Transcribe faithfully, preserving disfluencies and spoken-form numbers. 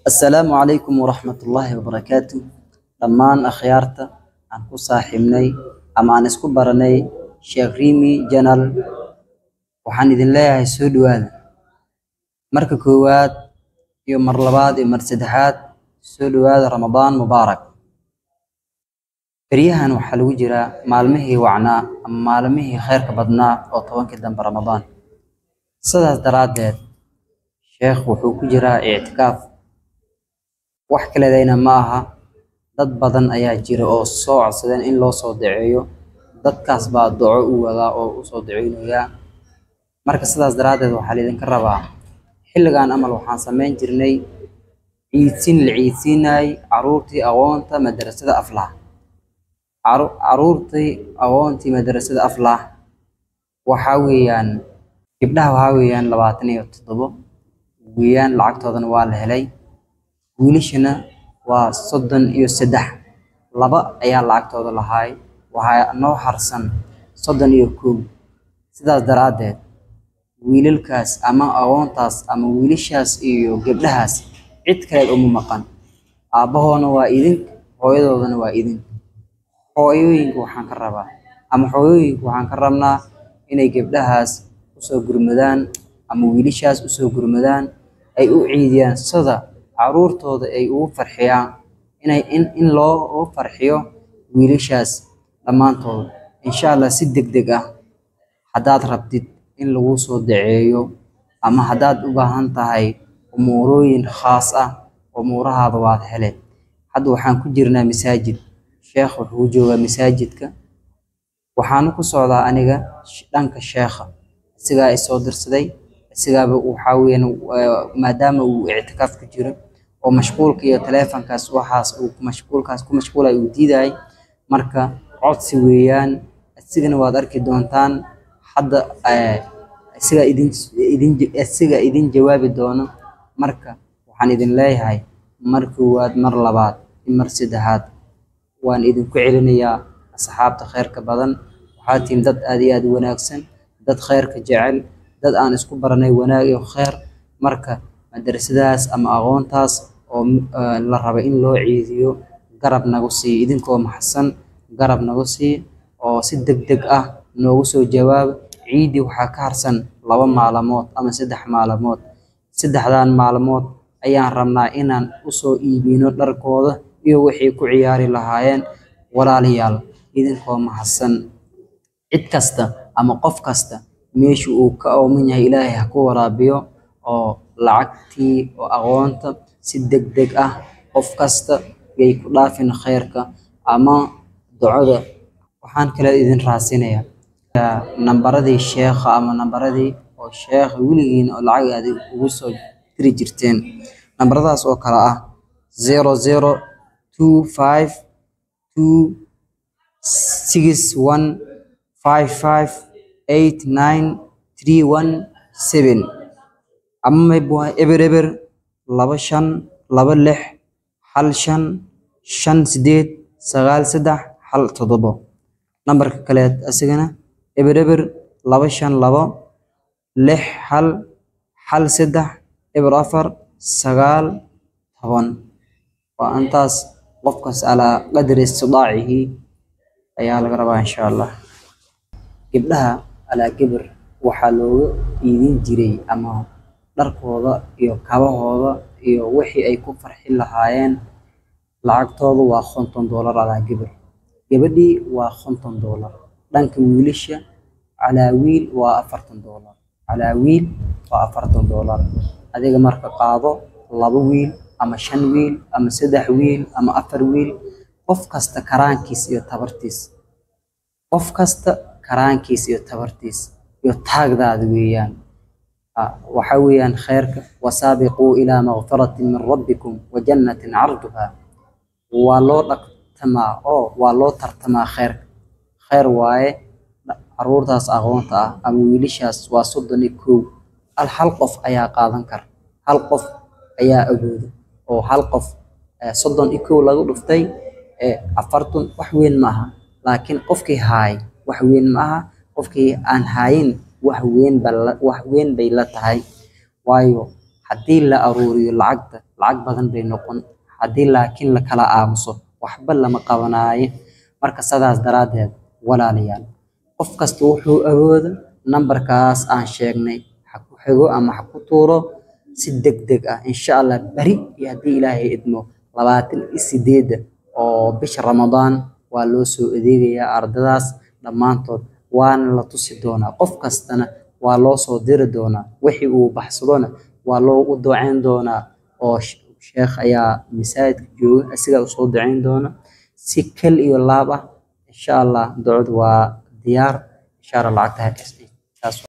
السلام عليكم ورحمة الله وبركاته. دمان أخيارتا عن كصاحبني أما عن اسكو برني شيخ ريمي جنال وحان إذن الله يسود هذا مركا كوات يوم مرلبات يوم مرسدحات سود هذا رمضان مبارك فريهان وحلو جرا مالمه وعنا أما مالمه خير كبدنا أو طوان كدن برمضان صدى درادات شيخ وحوك جرا اعتكاف wax kale dayna maaha dad badan ayaa jira oo soo codsadeen in loo soo daceeyo dadkaas baa duco u wada oo u soo daceynaya marka sidaas daraadeed waxa leedin ka rabaa xilligan amal waxaan sameyn jirnay ciidsin la ciidsinay caruurtii aqoonta madrasada aflah caruurtii aqoontii madrasada aflah waxa weeyaan gabdhaha waxa weeyaan labaatan iyo toddoba weeyaan lacagtoodana waa la helay wiilashana waa soddon iyo saddex laba ayaa lacagtooda lahaay waxaa noo harsan soddon iyo kow sidaas daraadeed wiilalkaas ama aqoontaas ama wiilashaas iyo gabdhahaas cid kale uma maqan aabahoona waa idin hooyadoodana waa idin hooyooyinka waxaan ka rabaa ama hooyooyinka waxaan ka rabnaa inay gabdhahaas u soo gurmadaan ama wiilashaas u soo gurmadaan ay u ciidiyaan sida caruurtooda ay ugu farxiyaan inay in in loo farxiyo wiilashaas dhamaantooda insha Allah si degdeg ah hadaad rabtid in lagu soo daceeyo ama hadaad u baahan tahay umuurooyin khaas ah umuurahaada waad heleen hadda waxaan ku jirnaa masaajid sheekh wuxuu joogaa masaajidka waxaan ku socdaa aniga dhanka sheekha sigaa ay soo dirsaday sigaaba waxa weeyaan maadaama uu i'tikaaf ku jiro oo mashquulka iyo taleefankaas waxaas uu mashquulkaas ku mashquulay uu diiday marka codsi weeyaan asigana waad arki doontaan hadda asiga idin idin asiga idin jawaabi doono marka waxaan idin leeyahay markii waad mar labaad mar saddexaad waan idin ku celinayaa asxaabta khayrka badan waxaad tihiin dad aad iyo aad wanaagsan dad khayrka jecel dad aan isku baranay wanaag iyo khayr marka madrasadaas ama aqoontaas oo la raba in loo ciidiyo garab nagu sii idinkoo maxsan garab nagu sii oo si degdeg ah noogu soo jawaab ciidi waxa ka harsan laba maalmood ama saddex maalmood saddexdan maalmood ayaan rabnaa inaan u soo iibino dharkooda iyo wixii ku ciyaari lahaayeen walaalayaal idinkoo maxsan cid kasta ama qof kasta meesha uu ka ooman yahay ilaahay ha ku waraabiyo oo lacagtii oo aqoonta si degdeg ah qof kasta ay ku dhaafin khayrka ama ducada waxaan kale idin raasinayaa nambaradii sheekha ama nambaradii oo sheekh wiligiin oo lacag aad ugu soo diri jirteen nambaradaas oo kala ah zero zero two five two six one five five eight nine three one seven ama buu eber eber laba shan laba lix hal shan shan sideed sagaal saddex hal toddoba nambarka kale asigana eber eber laba shan laba lix hal hal saddex eber afar sagaal toban waa antaas qofkaas ala qadri istidaacihi ayaa laga rabaa insha Allah gabdhaha ala gabar waxa looga iidin jiray ama dharkooda iyo kabahooda iyo wixii ay ku farxin lahaayeen lacagtooda waa konton dollar ala gabar gabadhii waa konton dollar dhanka wiilasha ala wiil waa afartan dollar ala wiil waa afartan dollar adiga marka qaado laba wiil ama shan wiil ama saddex wiil ama afar wiil qof kasta karaankiis iyo tabartiis qof kasta karaankiis iyo tabartiis iyo taagdaada weeyaan waxa weeyaan khayrka wasaabiquu ilaa maghfiratin min rabbikum wa jannatin 'arduha waa loo dhaqtamaa oo waa loo tartamaa khayrka khayr waaye caruurtaas aqoonta ah ama wiilashaas waa soddon iyo kow al hal qof ayaa qaadan kara hal qof ayaa awooda oo hal qof soddon iyo kow lagu dhuftay afartan wax weyn maaha laakiin qofkii haay wax weyn maaha qofkii aan haayin wax weyn bal wax weyn bay la tahay waayo haddii la aruuriyo lacagta lacag badan bay noqon, haddii laakiin la kala aamuso waxba lama qabanaayo. Marka sidaas daraadeed walaalayaal, qof kasta wuxuu awoodo nambarkaas aan sheegnay ha ku xigo ama ha ku tuuro si degdeg ah. Insha Allah bari iyo haddii Ilaahay idmo labaatan iyo sideed oo bisha Ramadaan waa loo soo adeegayaa ardadaas dhammaantood, waana la tusi doonaa. Qof kastana waa loo soo diri doonaa, wixii uu baxsadona waa loogu ducayn doonaa oo sheekh ayaa masaajidka jooga asiga u soo ducayn doona si kal iyo laab ah. Insha Allah ducadu waa diyaar. Insha Allah lacagta